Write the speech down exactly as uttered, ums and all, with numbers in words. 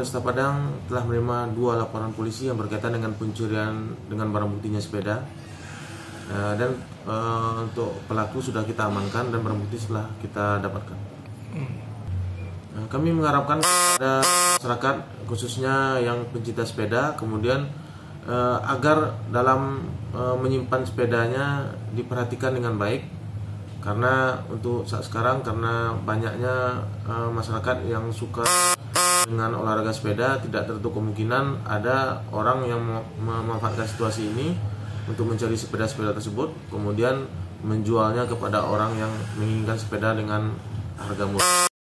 Polresta Padang telah menerima dua laporan polisi yang berkaitan dengan pencurian dengan barang buktinya sepeda. Uh, dan uh, untuk pelaku sudah kita amankan dan barang bukti setelah kita dapatkan. Uh, kami mengharapkan kepada masyarakat khususnya yang pencinta sepeda, kemudian uh, agar dalam uh, menyimpan sepedanya diperhatikan dengan baik, karena untuk saat sekarang karena banyaknya uh, masyarakat yang suka dengan olahraga sepeda, tidak tertutup kemungkinan ada orang yang memanfaatkan situasi ini untuk mencari sepeda-sepeda tersebut, kemudian menjualnya kepada orang yang menginginkan sepeda dengan harga murah.